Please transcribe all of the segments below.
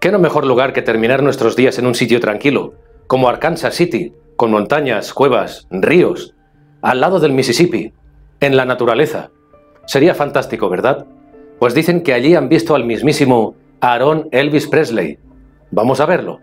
¿Qué no mejor lugar que terminar nuestros días en un sitio tranquilo, como Arkansas City, con montañas, cuevas, ríos, al lado del Mississippi, en la naturaleza? Sería fantástico, ¿verdad? Pues dicen que allí han visto al mismísimo Aaron Elvis Presley. Vamos a verlo.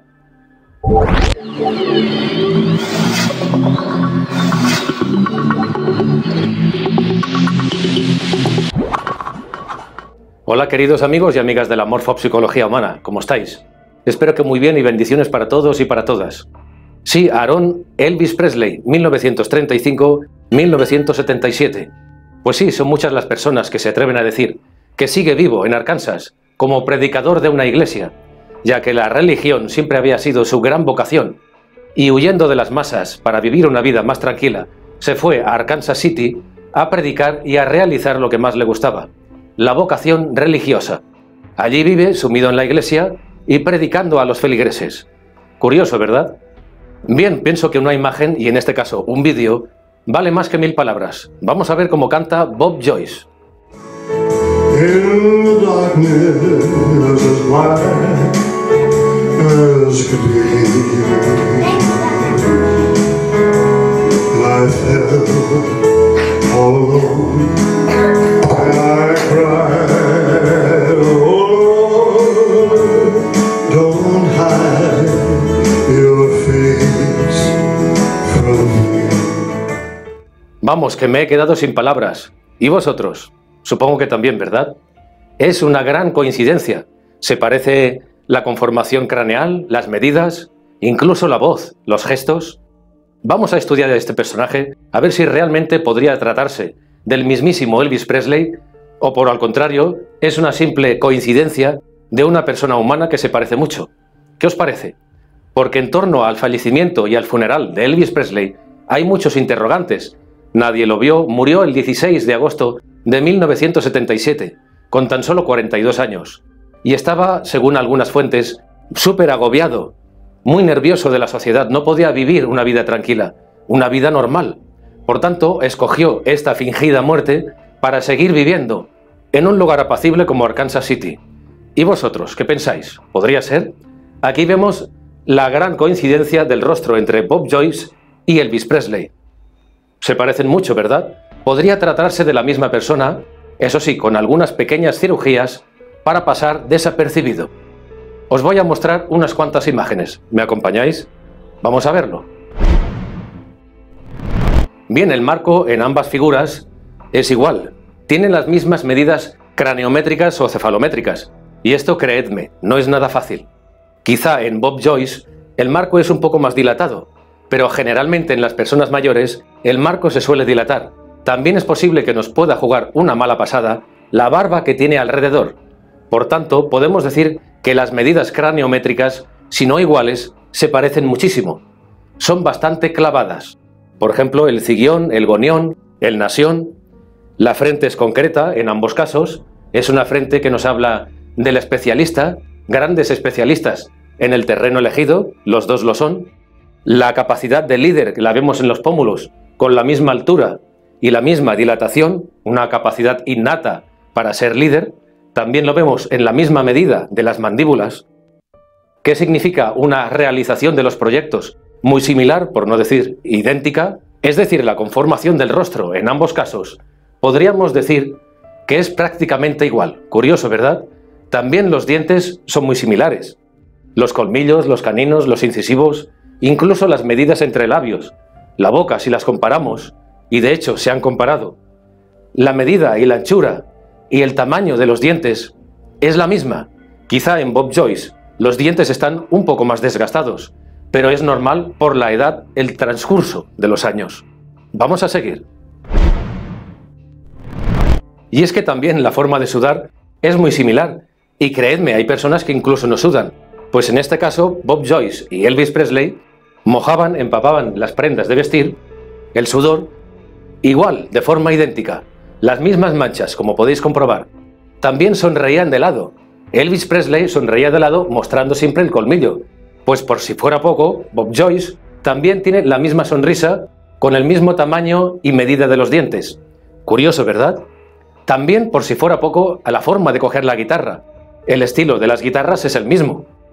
Hola queridos amigos y amigas de la morfopsicología humana, ¿cómo estáis? Espero que muy bien y bendiciones para todos y para todas. Sí, Aaron Elvis Presley, 1935-1977. Pues sí, son muchas las personas que se atreven a decir que sigue vivo en Arkansas como predicador de una iglesia, ya que la religión siempre había sido su gran vocación, y huyendo de las masas para vivir una vida más tranquila, se fue a Arkansas City a predicar y a realizar lo que más le gustaba, la vocación religiosa. Allí vive sumido en la iglesia y predicando a los feligreses. Curioso, ¿verdad? Bien, pienso que una imagen, y en este caso un vídeo, vale más que 1000 palabras. Vamos a ver cómo canta Bob Joyce. In the darkness as black as could be, I fell all alone, and I cried, oh Lord, don't hide your face from me. Vamos, que me he quedado sin palabras. ¿Y vosotros? Supongo que también, ¿verdad? Es una gran coincidencia. Se parece la conformación craneal, las medidas, incluso la voz, los gestos. Vamos a estudiar a este personaje a ver si realmente podría tratarse del mismísimo Elvis Presley o por al contrario es una simple coincidencia de una persona humana que se parece mucho. ¿Qué os parece? Porque en torno al fallecimiento y al funeral de Elvis Presley hay muchos interrogantes. Nadie lo vio, murió el 16 de agosto de 1977, con tan solo 42 años. Y estaba, según algunas fuentes, súper agobiado, muy nervioso de la sociedad, no podía vivir una vida tranquila, una vida normal. Por tanto, escogió esta fingida muerte para seguir viviendo en un lugar apacible como Arkansas City. ¿Y vosotros, qué pensáis? ¿Podría ser? Aquí vemos la gran coincidencia del rostro entre Bob Joyce y Elvis Presley. Se parecen mucho, ¿verdad? Podría tratarse de la misma persona, eso sí, con algunas pequeñas cirugías para pasar desapercibido. Os voy a mostrar unas cuantas imágenes. ¿Me acompañáis? Vamos a verlo. Bien, el marco en ambas figuras es igual. Tienen las mismas medidas craniométricas o cefalométricas. Y esto, creedme, no es nada fácil. Quizá en Bob Joyce el marco es un poco más dilatado, pero generalmente en las personas mayores el marco se suele dilatar. También es posible que nos pueda jugar una mala pasada la barba que tiene alrededor. Por tanto, podemos decir que las medidas craniométricas, si no iguales, se parecen muchísimo. Son bastante clavadas. Por ejemplo, el zigión, el gonión, el nasión. La frente es concreta en ambos casos. Es una frente que nos habla del especialista, grandes especialistas en el terreno elegido, los dos lo son. La capacidad de líder, que la vemos en los pómulos, con la misma altura y la misma dilatación, una capacidad innata para ser líder, también lo vemos en la misma medida de las mandíbulas. ¿Qué significa una realización de los proyectos? Muy similar, por no decir idéntica, es decir, la conformación del rostro en ambos casos. Podríamos decir que es prácticamente igual. Curioso, ¿verdad? También los dientes son muy similares. Los colmillos, los caninos, los incisivos, incluso las medidas entre labios, la boca si las comparamos, y de hecho se han comparado, la medida y la anchura y el tamaño de los dientes es la misma. Quizá en Bob Joyce los dientes están un poco más desgastados, pero es normal por la edad, el transcurso de los años. Vamos a seguir. Y es que también la forma de sudar es muy similar, y creedme, hay personas que incluso no sudan, pues en este caso Bob Joyce y Elvis Presley mojaban, empapaban las prendas de vestir, el sudor, igual, de forma idéntica, las mismas manchas, como podéis comprobar. También sonreían de lado. Elvis Presley sonreía de lado mostrando siempre el colmillo, pues por si fuera poco, Bob Joyce también tiene la misma sonrisa con el mismo tamaño y medida de los dientes. Curioso, ¿verdad? También, por si fuera poco, a la forma de coger la guitarra. El estilo de las guitarras es el mismo.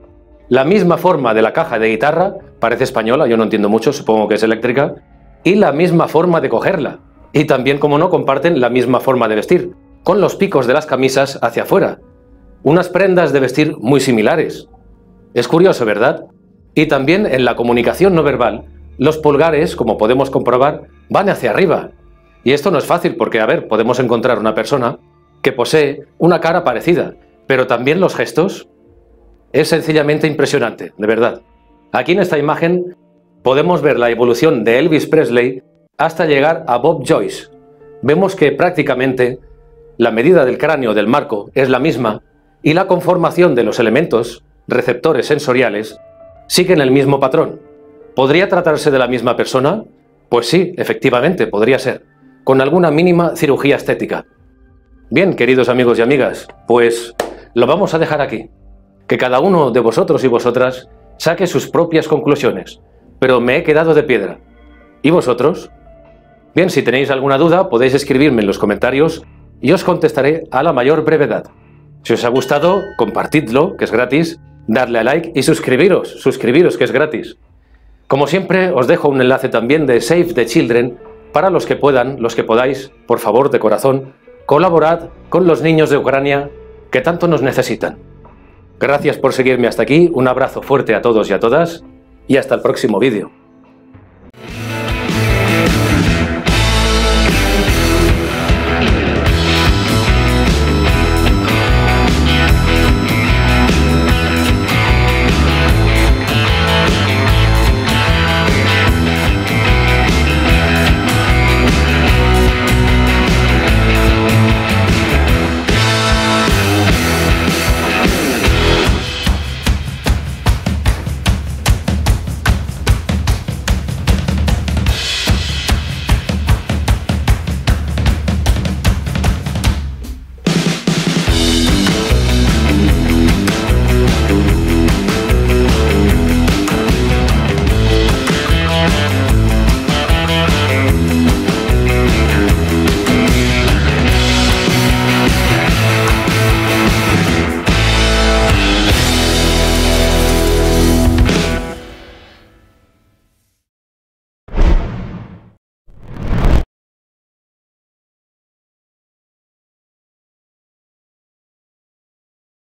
la misma forma de la caja de guitarra, parece española, yo no entiendo mucho, supongo que es eléctrica, y la misma forma de cogerla. Y también, como no, comparten la misma forma de vestir, con los picos de las camisas hacia afuera. Unas prendas de vestir muy similares. Es curioso, ¿verdad? Y también en la comunicación no verbal, los pulgares, como podemos comprobar, van hacia arriba. Y esto no es fácil porque, a ver, podemos encontrar una persona que posee una cara parecida, pero también los gestos. Es sencillamente impresionante, de verdad. Aquí en esta imagen podemos ver la evolución de Elvis Presley hasta llegar a Bob Joyce. Vemos que prácticamente la medida del cráneo del marco es la misma y la conformación de los elementos, receptores sensoriales, siguen el mismo patrón. ¿Podría tratarse de la misma persona? Pues sí, efectivamente, podría ser, con alguna mínima cirugía estética. Bien, queridos amigos y amigas, pues lo vamos a dejar aquí. Que cada uno de vosotros y vosotras saque sus propias conclusiones, pero me he quedado de piedra. ¿Y vosotros? Bien, si tenéis alguna duda podéis escribirme en los comentarios y os contestaré a la mayor brevedad. Si os ha gustado, compartidlo, que es gratis, darle a like y suscribiros, que es gratis. Como siempre, os dejo un enlace también de Save the Children para los que puedan, los que podáis, por favor, de corazón, colaborad con los niños de Ucrania que tanto nos necesitan. Gracias por seguirme hasta aquí, un abrazo fuerte a todos y a todas, y hasta el próximo vídeo.